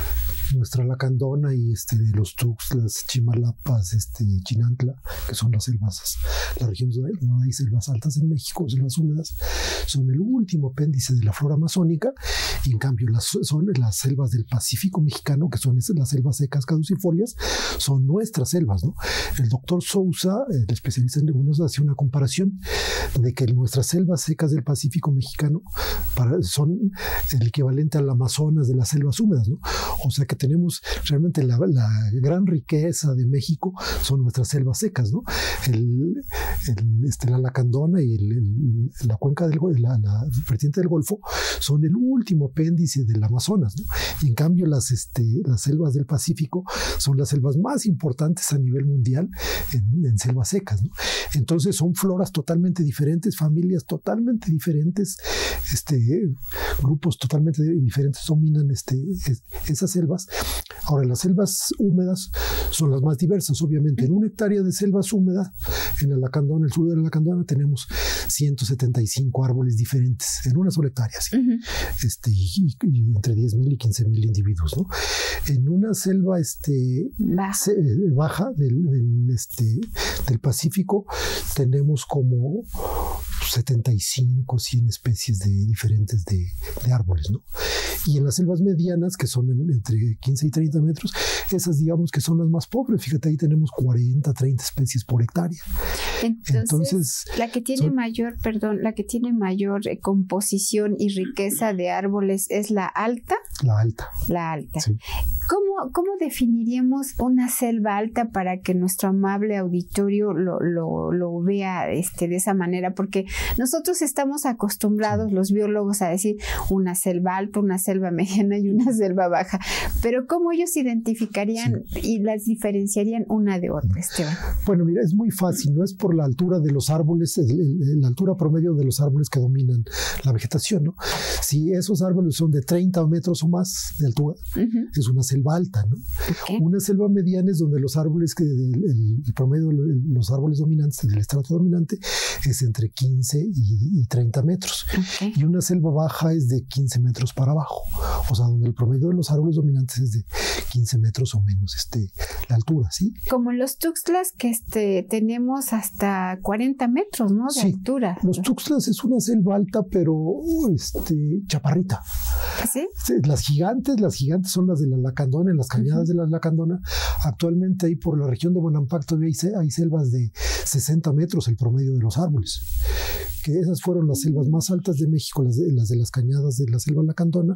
nuestra lacandona y este, los Tuxtlas, Chimalapas, este, Chinantla, que son las selvas, las regiones donde no hay selvas altas en México, selvas húmedas, son el último apéndice de la flora amazónica, y en cambio las, son las selvas del Pacífico mexicano, que son las selvas secas caducifolias, son nuestras selvas, ¿no? El doctor Sousa, el especialista en leguminosas, hace una comparación de que nuestras selvas secas del Pacífico mexicano para, son el equivalente al Amazonas de las selvas húmedas, ¿no? O sea que tenemos realmente la, la gran riqueza de México son nuestras selvas secas, ¿no? El, el, este, la lacandona y el, el, la cuenca del la, la vertiente del Golfo son el último apéndice del Amazonas, ¿no? Y en cambio las, este, las selvas del Pacífico son las selvas más importantes a nivel mundial en, en selvas secas, ¿no? Entonces son floras totalmente diferentes, familias totalmente diferentes, este, grupos totalmente diferentes dominan este, es, esas selvas. Ahora, las selvas húmedas son las más diversas, obviamente. En una hectárea de selvas húmedas, en la Lacandona, el sur de la Lacandona, tenemos ciento setenta y cinco árboles diferentes, en una sola hectárea, ¿sí? Uh-huh. este, y, y entre diez mil y quince mil individuos, ¿no? En una selva este, baja, se, baja del, del, este, del Pacífico tenemos como setenta y cinco, cien especies de, diferentes de, de árboles, ¿no? Y en las selvas medianas, que son en, entre quince y treinta metros, esas digamos que son las más pobres. Fíjate, ahí tenemos cuarenta, treinta especies por hectárea. Entonces, Entonces la que tiene son, mayor, perdón, la que tiene mayor eh, composición y riqueza de árboles es la alta. La alta. La alta. Sí. ¿Cómo, ¿Cómo definiríamos una selva alta para que nuestro amable auditorio lo, lo, lo vea este, de esa manera? Porque nosotros estamos acostumbrados, los biólogos, a decir una selva alta, una selva mediana y una selva baja. Pero ¿cómo ellos identificarían sí. y las diferenciarían una de otra, Esteban? Bueno, mira, es muy fácil. No es por la altura de los árboles, el, el, la altura promedio de los árboles que dominan la vegetación, ¿no? Si esos árboles son de treinta metros o más de altura, uh-huh. es una selva alta, ¿no? Okay. Una selva mediana es donde los árboles, que el, el, el promedio, el, los árboles dominantes, el estrato dominante, es entre quince y, y treinta metros. Okay. Y una selva baja es de quince metros para abajo. O sea, donde el promedio de los árboles dominantes es de quince metros o menos este, la altura, ¿sí? Como los Tuxtlas, que este, tenemos hasta cuarenta metros, ¿no? De sí, altura. Los Tuxtlas es una selva alta, pero este, chaparrita. ¿Sí? Las gigantes, las gigantes son las de la Lacandona, en las cañadas uh-huh. de la Lacandona. Actualmente ahí por la región de Bonampak todavía hay, hay selvas de sesenta metros el promedio de los árboles. Que esas fueron las selvas más altas de México, las de las, de las cañadas de la selva Lacandona,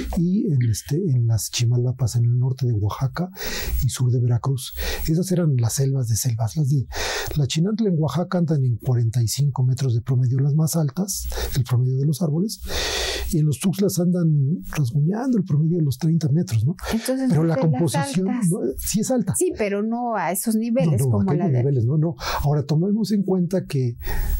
y en, este, en las Chimalapas, en el norte de Oaxaca y sur de Veracruz. Esas eran las selvas de selvas. Las de la Chinantla en Oaxaca andan en cuarenta y cinco metros de promedio, las más altas, el promedio de los árboles, y en los Tuxtlas andan rasguñando el promedio de los treinta metros, ¿no? Entonces, pero la composición no, sí es alta. Sí, pero no a esos niveles. No, no, como la de... niveles, no, no. Ahora, tomemos en cuenta que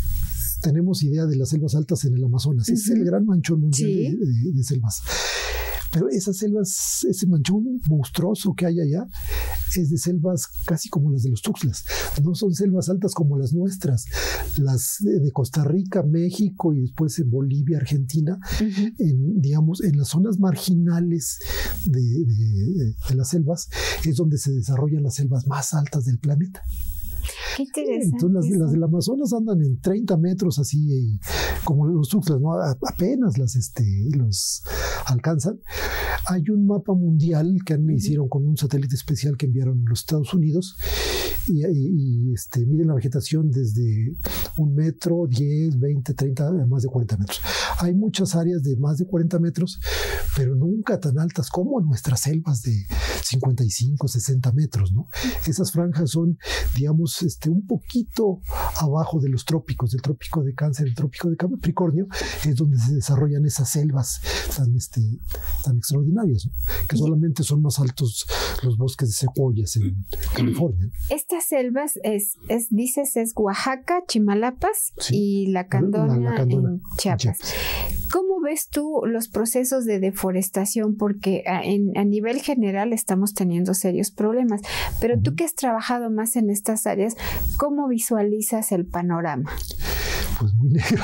tenemos idea de las selvas altas en el Amazonas. Uh-huh. Ese es el gran manchón mundial ¿Sí? de, de, de selvas. Pero esas selvas, ese manchón monstruoso que hay allá, es de selvas casi como las de los Tuxtlas. No son selvas altas como las nuestras. Las de, de Costa Rica, México y después en Bolivia, Argentina, uh-huh. en, digamos, en las zonas marginales de, de, de las selvas, es donde se desarrollan las selvas más altas del planeta. Qué interesante. Entonces las, las del Amazonas andan en treinta metros así, y, como los Tuxtlas, ¿no? A, apenas las, este, los alcanzan. Hay un mapa mundial que uh-huh. hicieron con un satélite especial que enviaron los Estados Unidos y, y, y este, miden la vegetación desde un metro, diez, veinte, treinta, más de cuarenta metros. Hay muchas áreas de más de cuarenta metros, pero nunca tan altas como nuestras selvas de cincuenta y cinco, sesenta metros, ¿no? Esas franjas son, digamos, este, un poquito abajo de los trópicos, del trópico de Cáncer, el trópico de Capricornio, es donde se desarrollan esas selvas tan, este, tan extraordinarias, ¿no? Que solamente son más altos los bosques de secuoyas en California. Estas selvas, es, es dices, es Oaxaca, Chimalapas sí. y Lacandona, la Lacandona en Chiapas. Chiapas. ¿Cómo ves tú los procesos de deforestación? Porque a, en, a nivel general estamos teniendo serios problemas, pero uh-huh. tú que has trabajado más en estas áreas, ¿cómo visualizas el panorama? pues muy negro.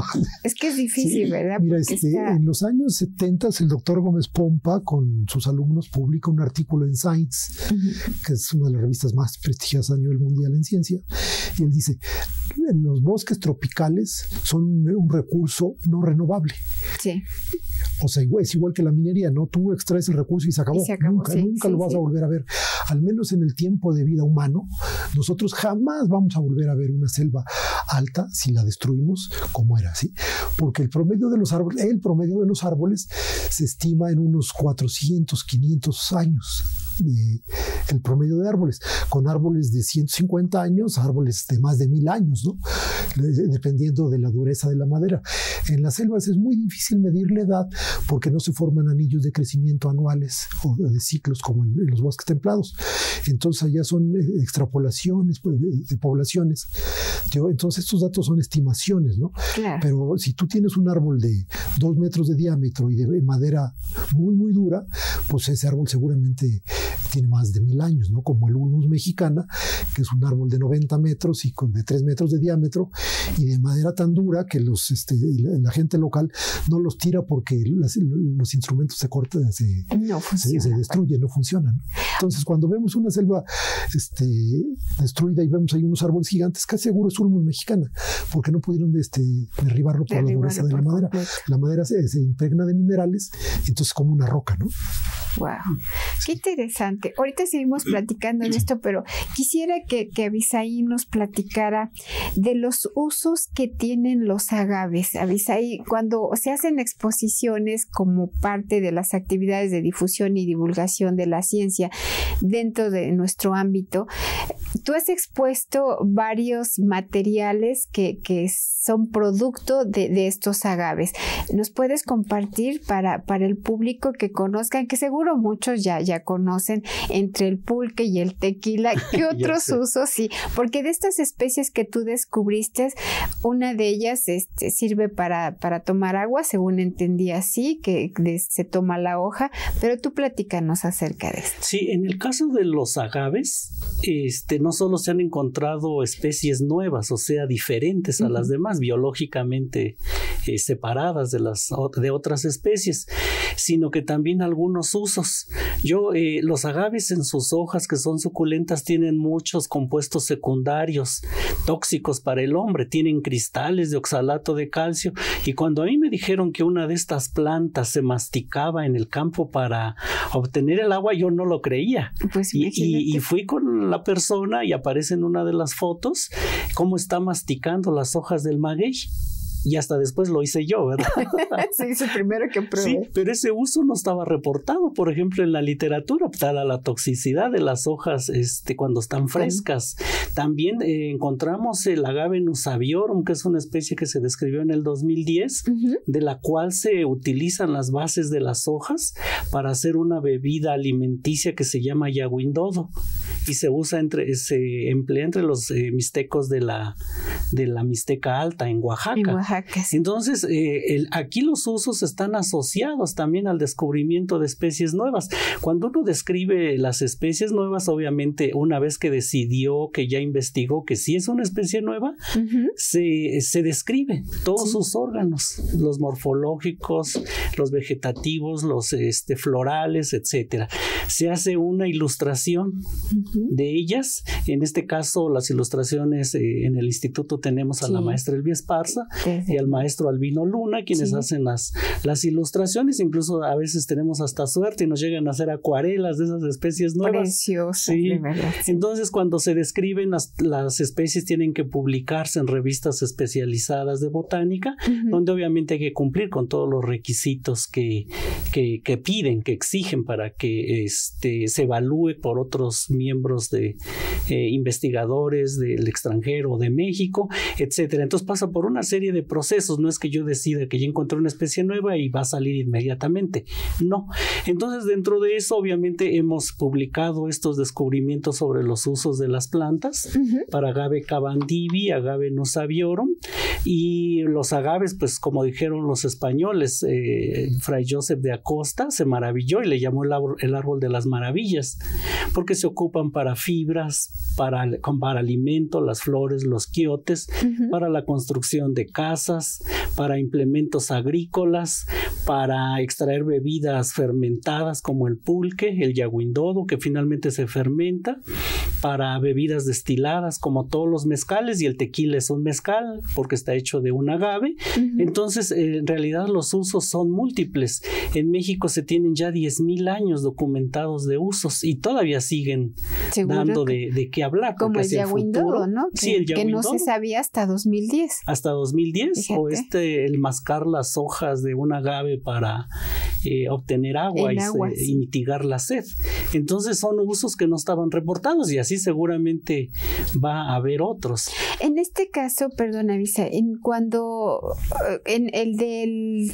Es que es difícil, sí, ¿verdad? Mira, este, está... en los años setenta el doctor Gómez Pompa con sus alumnos publica un artículo en Science, uh-huh. que es una de las revistas más prestigiosas a nivel mundial en ciencia, y él dice, los bosques tropicales son un recurso no renovable. Sí. O sea, es igual que la minería, ¿no? Tú extraes el recurso y se acabó. Y se acabó nunca sí, nunca sí, lo vas sí. a volver a ver. Al menos en el tiempo de vida humano, nosotros jamás vamos a volver a ver una selva alta si la destruimos como era, ¿sí? Porque el promedio de los árboles, el promedio de los árboles se estima en unos cuatrocientos, quinientos años. De, el promedio de árboles, con árboles de ciento cincuenta años, árboles de más de mil años, ¿no? Dependiendo de la dureza de la madera. En las selvas es muy difícil medir la edad porque no se forman anillos de crecimiento anuales o de ciclos como en, en los bosques templados. Entonces allá son extrapolaciones pues, de, de poblaciones. Entonces estos datos son estimaciones, ¿no? Claro. Pero si tú tienes un árbol de dos metros de diámetro y de madera muy, muy dura, pues ese árbol seguramente tiene más de mil años, ¿no? Como el Ulmus mexicana, que es un árbol de noventa metros y con de tres metros de diámetro y de madera tan dura que los, este, la, la gente local no los tira porque las, los instrumentos se cortan, se, no se, se destruyen, no funcionan. Entonces, cuando vemos una selva este, destruida y vemos ahí unos árboles gigantes, casi seguro es Ulmus mexicana, porque no pudieron este, derribarlo por Derribarlo la dureza de la madera. Completo. La madera se, se impregna de minerales, entonces como una roca, ¿no? Wow, qué interesante. Ahorita seguimos platicando de esto, pero quisiera que, que Abisaí nos platicara de los usos que tienen los agaves. Abisaí, cuando se hacen exposiciones como parte de las actividades de difusión y divulgación de la ciencia dentro de nuestro ámbito, tú has expuesto varios materiales que, que son producto de, de estos agaves. ¿Nos puedes compartir para, para el público que conozcan, que seguro muchos ya, ya conocen, entre el pulque y el tequila, qué otros usos? Sí, porque de estas especies que tú descubriste, una de ellas este, sirve para, para tomar agua, según entendí así, que de, se toma la hoja, pero tú platícanos acerca de esto. Sí, en el caso de los agaves, este, no solo se han encontrado especies nuevas, o sea, diferentes a uh-huh. las demás, biológicamente eh, separadas de, las, de otras especies, sino que también algunos usos. Yo, eh, los agaves en sus hojas, que son suculentas, tienen muchos compuestos secundarios tóxicos para el hombre, tienen cristales de oxalato de calcio, y cuando a mí me dijeron que una de estas plantas se masticaba en el campo para obtener el agua, yo no lo creía. Pues y, y, y fui con la persona y aparece en una de las fotos cómo está masticando las hojas del maguey. Y hasta después lo hice yo, ¿verdad? Sí, es el primero que probé. Sí, pero ese uso no estaba reportado, por ejemplo, en la literatura, dada la toxicidad de las hojas este, cuando están frescas. También eh, encontramos el agave nusaviorum, que es una especie que se describió en el dos mil diez, uh-huh. de la cual se utilizan las bases de las hojas para hacer una bebida alimenticia que se llama yaguindodo, y se usa entre, se emplea entre los eh, mixtecos de la, de la Mixteca Alta en Oaxaca. En Oaxaca. Entonces, eh, el, aquí los usos están asociados también al descubrimiento de especies nuevas. Cuando uno describe las especies nuevas, obviamente, una vez que decidió, que ya investigó que sí es una especie nueva, uh-huh. se, se describe todos sí. sus órganos, los morfológicos, los vegetativos, los este, florales, etcétera. Se hace una ilustración uh-huh. de ellas. En este caso, las ilustraciones eh, en el instituto tenemos a sí. la maestra Elvia Esparza, sí. y al maestro Albino Luna, quienes sí. hacen las, las ilustraciones. Incluso a veces tenemos hasta suerte y nos llegan a hacer acuarelas de esas especies nuevas. Preciosas, sí. de verdad. Sí. Entonces, cuando se describen las, las especies, tienen que publicarse en revistas especializadas de botánica, uh-huh. donde obviamente hay que cumplir con todos los requisitos que, que, que piden, que exigen para que este, se evalúe por otros miembros de eh, investigadores del extranjero o de México, etcétera. Entonces pasa por una serie de procesos. No es que yo decida que ya encontré una especie nueva y va a salir inmediatamente, no. Entonces, dentro de eso, obviamente hemos publicado estos descubrimientos sobre los usos de las plantas uh-huh. para agave cabandivi, agave nusaviorum, y los agaves, pues como dijeron los españoles, eh, Fray Joseph de Acosta se maravilló y le llamó el árbol, el árbol de las maravillas, porque se ocupan para fibras, para, para alimento, las flores, los quiotes, uh-huh. para la construcción de casas, para implementos agrícolas, para extraer bebidas fermentadas como el pulque, el yaguindodo, que finalmente se fermenta, para bebidas destiladas como todos los mezcales, y el tequila es un mezcal porque está hecho de un agave. Uh-huh. Entonces, eh, en realidad los usos son múltiples. En México se tienen ya diez mil años documentados de usos y todavía siguen dando de, de qué hablar. Como el yaguindodo, ¿no? Que, sí, el yaguindodo. Que no se sabía hasta dos mil diez. Hasta dos mil diez. Fíjate. O este, el mascar las hojas de un agave para eh, obtener agua, y, agua se, sí. y mitigar la sed. Entonces son usos que no estaban reportados y así seguramente va a haber otros. En este caso, perdona, Visa, en cuando en el del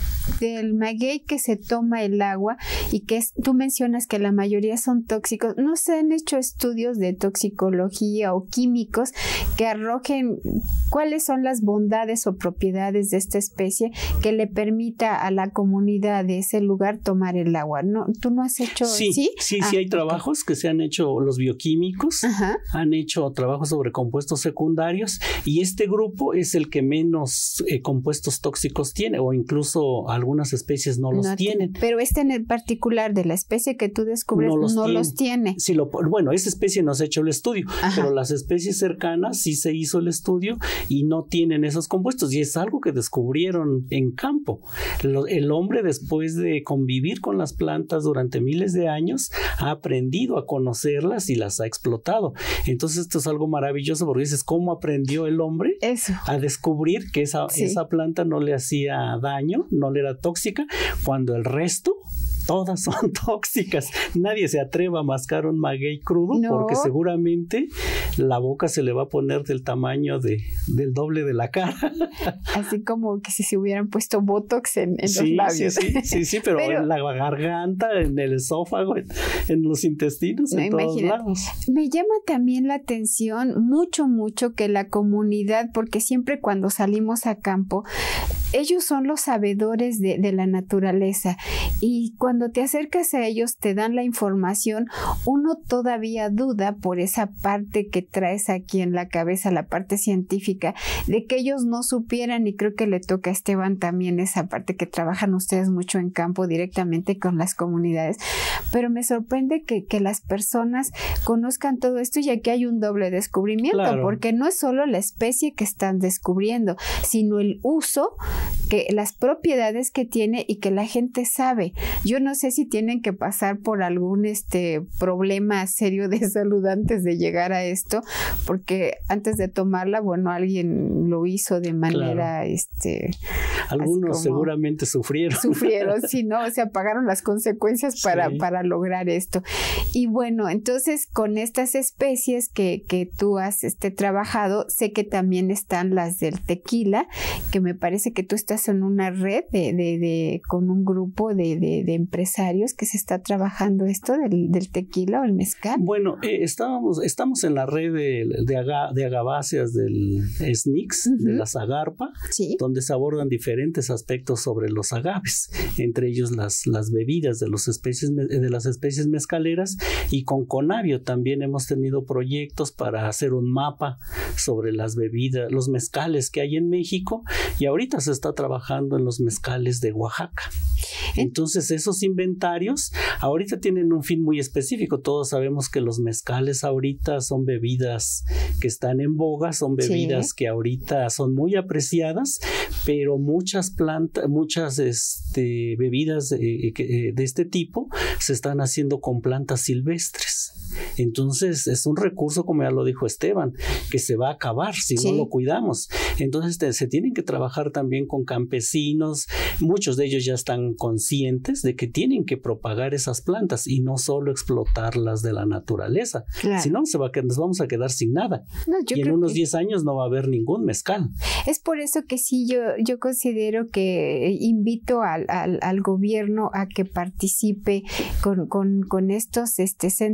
del maguey que se toma el agua y que es, tú mencionas que la mayoría son tóxicos, ¿no se han hecho estudios de toxicología o químicos que arrojen cuáles son las bondades o propiedades de esta especie que le permita a la comunidad de ese lugar tomar el agua? ¿No? ¿Tú no has hecho? Sí, sí, sí, ah, sí hay okay. trabajos que se han hecho, los bioquímicos Ajá. han hecho trabajos sobre compuestos secundarios y este grupo es el que menos eh, compuestos tóxicos tiene, o incluso algunas especies no los no tienen. Pero este en el particular de la especie que tú descubres no los, no tiene. los tiene. Sí, lo, bueno, esa especie no se ha hecho el estudio, Ajá. pero las especies cercanas sí se hizo el estudio y no tienen esos compuestos y es algo que descubrieron en campo. Lo, el hombre, después de convivir con las plantas durante miles de años, ha aprendido a conocerlas y las ha explotado. Entonces esto es algo maravilloso porque dices, ¿cómo aprendió el hombre Eso. a descubrir que esa, sí. esa planta no le hacía daño, no le era tóxica, cuando el resto todas son tóxicas? Nadie se atreva a mascar un maguey crudo no. porque seguramente la boca se le va a poner del tamaño de, del doble de la cara. Así como que si se hubieran puesto botox en, en sí, los labios. Sí, sí, sí, sí pero, pero en la garganta, en el esófago, en, en los intestinos, no, en todos imagínate. lados. Me llama también la atención mucho, mucho que la comunidad, porque siempre cuando salimos a campo, ellos son los sabedores de, de la naturaleza y cuando te acercas a ellos te dan la información, uno todavía duda por esa parte que traes aquí en la cabeza, la parte científica, de que ellos no supieran, y creo que le toca a Esteban también esa parte que trabajan ustedes mucho en campo directamente con las comunidades, pero me sorprende que, que las personas conozcan todo esto y aquí hay un doble descubrimiento, claro. porque no es solo la especie que están descubriendo, sino el uso, que las propiedades que tiene y que la gente sabe. Yo no sé si tienen que pasar por algún este problema serio de salud antes de llegar a esto, porque antes de tomarla, bueno, alguien lo hizo de manera claro. este algunos seguramente sufrieron. Sufrieron, sí, no, o sea, pagaron las consecuencias para, sí. para lograr esto. Y bueno, entonces con estas especies que, que tú has este, trabajado, sé que también están las del tequila, que me parece que tú estás en una red de, de, de con un grupo de, de, de empresarios que se está trabajando esto del, del tequila o el mezcal. Bueno, eh, estábamos, estamos en la red de, de, aga, de agaváceas del S N I C S, uh-huh. de la Zagarpa, ¿sí? donde se abordan diferentes aspectos sobre los agaves, entre ellos las, las bebidas de, los especies, de las especies mezcaleras, y con Conavio también hemos tenido proyectos para hacer un mapa sobre las bebidas, los mezcales que hay en México, y ahorita se está trabajando en los mezcales de Oaxaca. Entonces esos inventarios ahorita tienen un fin muy específico. Todos sabemos que los mezcales ahorita son bebidas que están en boga, son bebidas sí. que ahorita son muy apreciadas, pero muchas plantas, muchas este, bebidas de, de este tipo se están haciendo con plantas silvestres. Entonces es un recurso, como ya lo dijo Esteban, que se va a acabar si sí. no lo cuidamos. Entonces te, se tienen que trabajar también con campesinos. Muchos de ellos ya están conscientes de que tienen que propagar esas plantas y no solo explotarlas de la naturaleza. Claro. Si no, se va a, nos vamos a quedar sin nada. No, y en unos diez años no va a haber ningún mezcal. Es por eso que sí, yo, yo considero que invito al, al, al gobierno a que participe con, con, con estos este, centros de investigación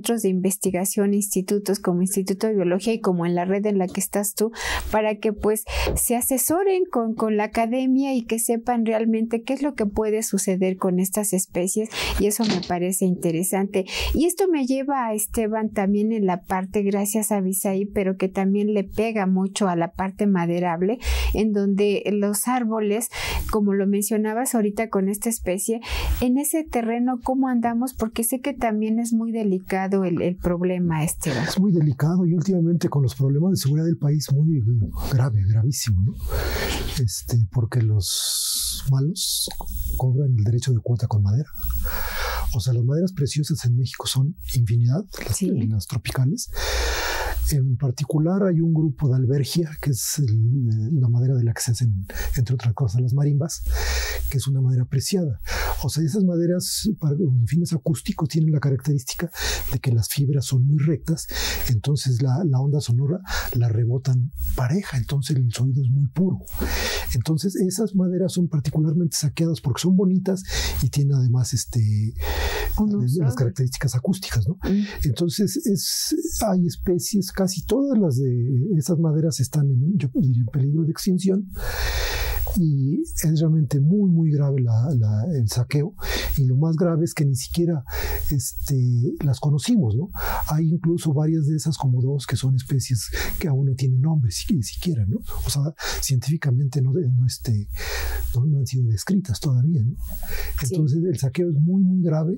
investigación, institutos como Instituto de Biología y como en la red en la que estás tú, para que pues se asesoren con, con la academia y que sepan realmente qué es lo que puede suceder con estas especies, y eso me parece interesante. Y esto me lleva a Esteban también en la parte, gracias a Abisaí, pero que también le pega mucho a la parte maderable, en donde los árboles, como lo mencionabas ahorita con esta especie, en ese terreno, ¿cómo andamos? Porque sé que también es muy delicado el, el problema, Esteban. Es muy delicado, y últimamente con los problemas de seguridad del país muy grave, gravísimo, ¿no? Este, porque los malos cobran el derecho de cuota con madera. O sea, las maderas preciosas en México son infinidad, las, sí. las tropicales. En particular hay un grupo de albergia, que es el, la madera de la que se hacen, entre otras cosas, las marimbas, que es una madera preciada. O sea, esas maderas para fines acústicos tienen la característica de que las fibras son muy rectas, entonces la, la onda sonora la rebotan pareja, entonces el sonido es muy puro. Entonces esas maderas son particularmente saqueadas porque son bonitas y tienen además este, las características acústicas, ¿no? Mm. Entonces es, hay especies, casi todas las de esas maderas están en, yo diría, en peligro de extinción. Y es realmente muy, muy grave la, la, el saqueo, y lo más grave es que ni siquiera este, las conocimos, ¿no? Hay incluso varias de esas, como dos, que son especies que aún no tienen nombre ni siquiera, ¿no? O sea, científicamente no, no, este, no, no han sido descritas todavía, ¿no? Entonces sí. El saqueo es muy, muy grave,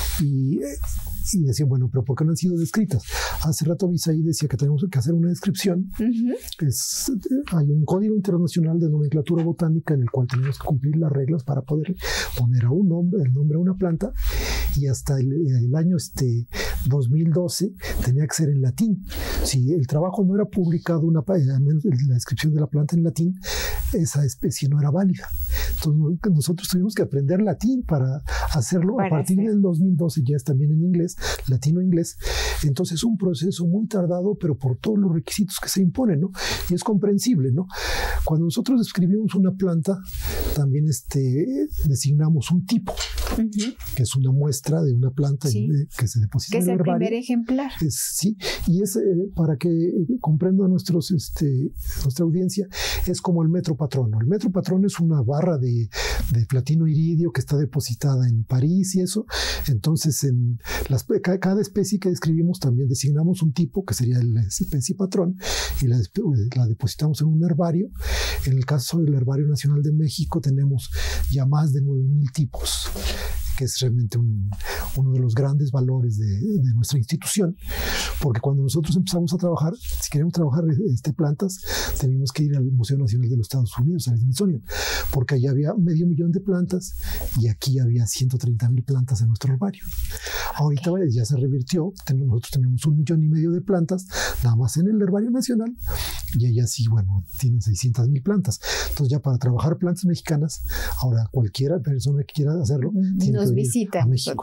y, y decían, bueno, pero ¿por qué no han sido descritas? Hace rato Abisaí decía que tenemos que hacer una descripción. Uh-huh. Es, hay un código internacional de nomenclatura botánica en el cual tenemos que cumplir las reglas para poder poner a un nombre, el nombre a una planta, y hasta el, el año este, dos mil doce tenía que ser en latín. Si el trabajo no era publicado, una, al menos la descripción de la planta en latín, esa especie no era válida. Entonces nosotros tuvimos que aprender latín para hacerlo. Para a partir hacer. del dos mil doce ya es también en inglés, latino-inglés. Entonces un proceso muy tardado, pero por todos los requisitos que se imponen, ¿no? Y es comprensible, ¿no? Cuando nosotros describimos una planta, también este, designamos un tipo, uh-huh. que es una muestra de una planta sí. en, que se deposita que en el herbario. Que es el primer ejemplar. Es, sí, y es, eh, para que comprendan nuestros, este, nuestra audiencia, es como el metro patrono. El metro patrono es una barra de, de platino iridio que está depositada en París y eso. Entonces, en las, cada especie que describimos también designamos un tipo, que sería la especie patrón, y la, la depositamos en un herbario. En el caso del Herbario Nacional de México tenemos ya más de nueve mil tipos, que es realmente un, uno de los grandes valores de, de nuestra institución, porque cuando nosotros empezamos a trabajar, si queremos trabajar este, plantas, tenemos que ir al Museo Nacional de los Estados Unidos, al Smithsonian, porque allá había medio millón de plantas y aquí había ciento treinta mil plantas en nuestro herbario. Ahorita ya se revirtió, tenemos, nosotros tenemos un millón y medio de plantas nada más en el Herbario Nacional, y allá sí, bueno, tienen seiscientas mil plantas. Entonces ya para trabajar plantas mexicanas, ahora cualquiera persona que quiera hacerlo, tiene nos visita a México.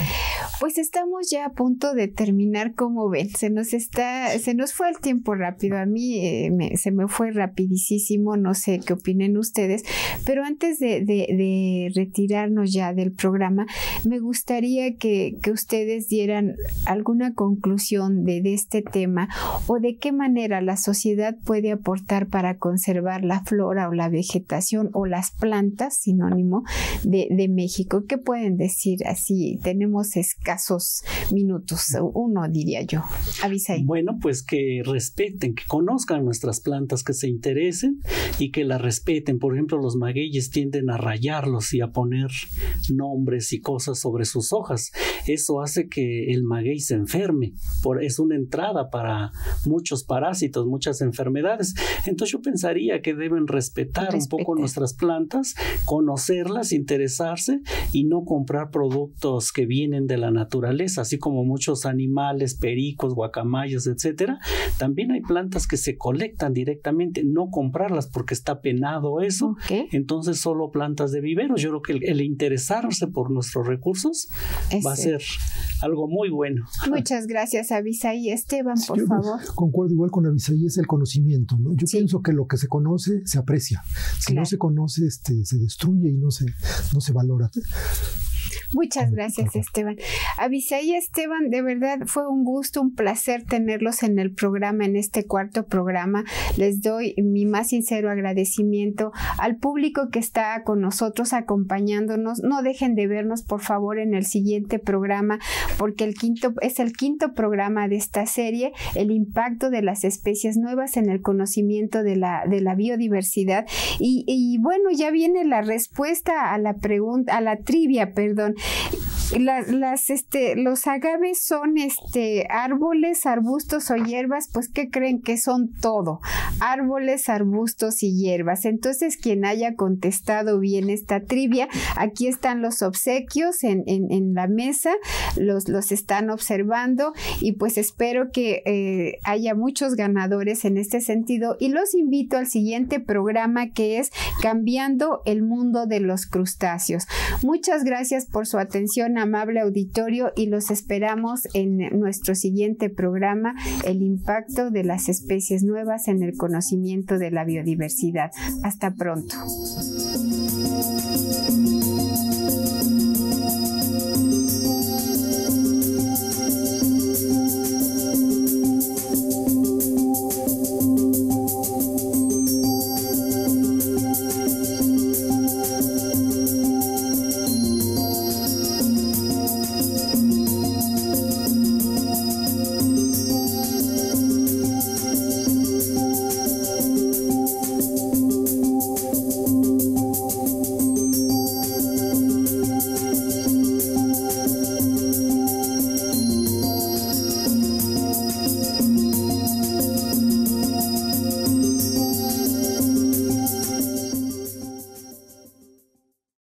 Pues estamos ya a punto de terminar, como ven, se nos está, se nos fue el tiempo rápido, a mí eh, me, se me fue rapidísimo, no sé qué opinen ustedes, pero antes de, de, de retirarnos ya del programa, me gustaría que, que ustedes dieran alguna conclusión de, de este tema, o de qué manera la sociedad puede aportar para conservar la flora o la vegetación o las plantas, sinónimo, de, de México. ¿Qué pueden decir así? Tenemos escasos minutos, uno diría yo. Abisaí. Bueno, pues que respeten, que conozcan nuestras plantas, que se interesen y que las respeten. Por ejemplo, los magueyes tienden a rayarlos y a poner nombres y cosas sobre sus hojas. Eso hace que el maguey se enferme. Por, es una entrada para muchos parásitos, muchas enfermedades. Entonces yo pensaría que deben respetar Respete. un poco nuestras plantas, conocerlas, interesarse y no comprar productos que vienen de la naturaleza, así como muchos animales, pericos, guacamayos, etcétera. También hay plantas que se colectan directamente, no comprarlas porque está penado eso. Okay. Entonces solo plantas de viveros. Yo creo que el, el interesarse por nuestros recursos Ese. va a ser algo muy bueno. Muchas gracias, Abisaí. Esteban, por Yo favor. Concuerdo igual con Abisaí, es el conocimiento, ¿no? Yo sí. pienso que lo que se conoce se aprecia. Si claro. no se conoce, este, se destruye y no se, no se valora. Muchas gracias, Esteban. Abisai y Esteban, de verdad fue un gusto, un placer tenerlos en el programa, en este cuarto programa. Les doy mi más sincero agradecimiento al público que está con nosotros acompañándonos. No dejen de vernos, por favor, en el siguiente programa, porque el quinto es el quinto programa de esta serie, el impacto de las especies nuevas en el conocimiento de la, de la biodiversidad. Y, y bueno, ya viene la respuesta a la pregunta, a la trivia, perdón. Las, las, este, los agaves son este, árboles, arbustos o hierbas. Pues ¿qué creen? Que son todo, árboles, arbustos y hierbas. Entonces, quien haya contestado bien esta trivia, aquí están los obsequios en, en, en la mesa, los, los están observando, y pues espero que eh, haya muchos ganadores en este sentido, y los invito al siguiente programa, que es Cambiando el Mundo de los Crustáceos. Muchas gracias por su atención, amable auditorio, y los esperamos en nuestro siguiente programa, el impacto de las especies nuevas en el conocimiento de la biodiversidad. Hasta pronto.